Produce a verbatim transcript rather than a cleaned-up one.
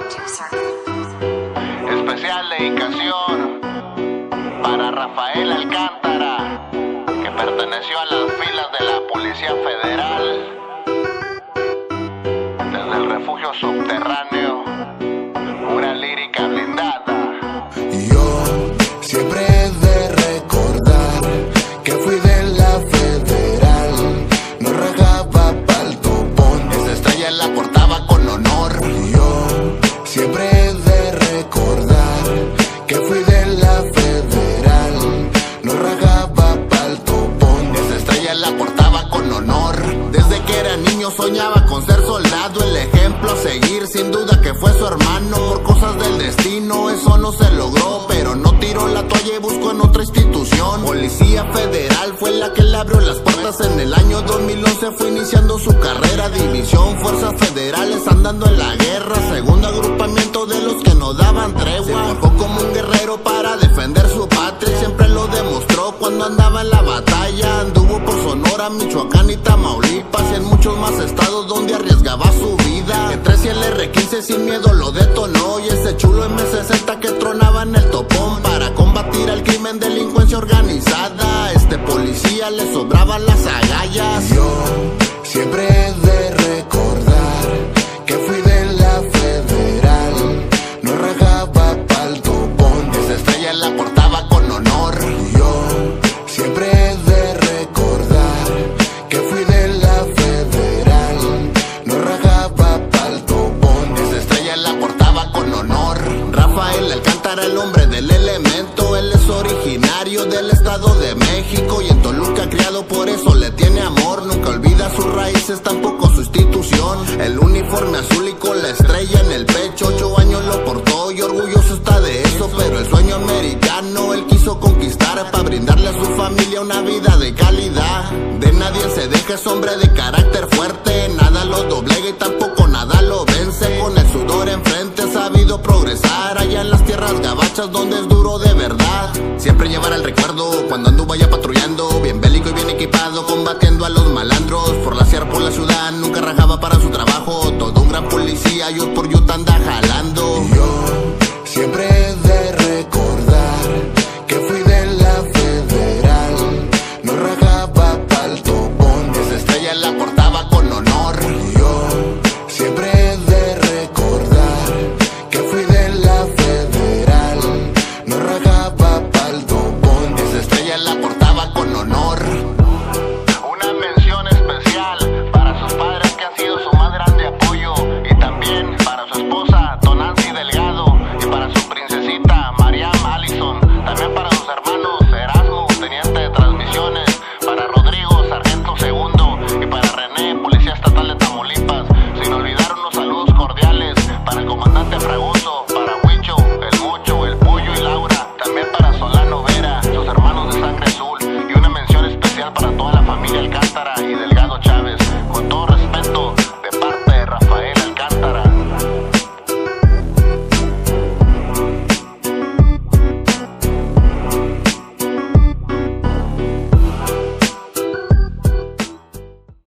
Especial dedicación para Rafael Alcántara, que perteneció a las filas de la Policía Federal. Desde el refugio subterráneo, una lírica blindada. Yo siempre he de recordar que fui de la Federal, no rajaba pa'l topón, esa estrella la portaba con honor. Yo siempre he de recordar que fui de la Federal, no rajaba pa'l topón, esa estrella la portaba con honor. Desde que era niño soñaba con ser soldado, el ejemplo a seguir, sin duda que fue su hermano. Por cosas del destino eso no se logró, pero no tiró la toalla y buscó en otra institución. Policía Federal fue la que le abrió las puertas. En el año dos mil once fue iniciando su carrera. División, fuerzas federales andando en la guerra, segundo agrupamiento de los que no daban tregua. Se forjó como un guerrero para defender su patria y siempre lo demostró cuando andaba en la batalla. Anduvo por Sonora, Michoacán y Tamaulipas y en muchos más estados donde arriesgaba su vida. Que trece el R quince sin miedo lo detonó, y ese chulo M sesenta que tronaba en el topón para combatir al crimen, delincuencia organizada. Este policía le sobraban las agallas. Yo siempre he de recordar que fui de la Federal, no rajaba pa'l topón, esa estrella la portaba con honor. Yo siempre he de recordar que fui de la Federal, no rajaba pa'l topón, esa estrella la portaba con honor. Rafael Alcántara, el hombre del elemento, él es originario del Estado de México y en Toluca criado, por eso le tiene amor. Nunca olvida sus raíces, tampoco su institución. El uniforme azul y con la estrella en el pecho, ocho años lo portó y orgulloso está de eso. Pero el sueño americano él quiso conquistar para brindarle a su familia una vida de calidad. De nadie se deja, es hombre de carácter fuerte, nada lo doblega y tampoco nada lo vence. Con el sudor enfrente ha sabido progresar allá en las tierras gabachas donde es duro de verdad. Siempre llevará el recuerdo cuando anduvo allá patrullando, bien bélico y bien equipado, combatiendo a los malandros. Por la sierra, por la ciudad, nunca rajaba para su trabajo. Todo un gran policía, youth por youth anda jalando.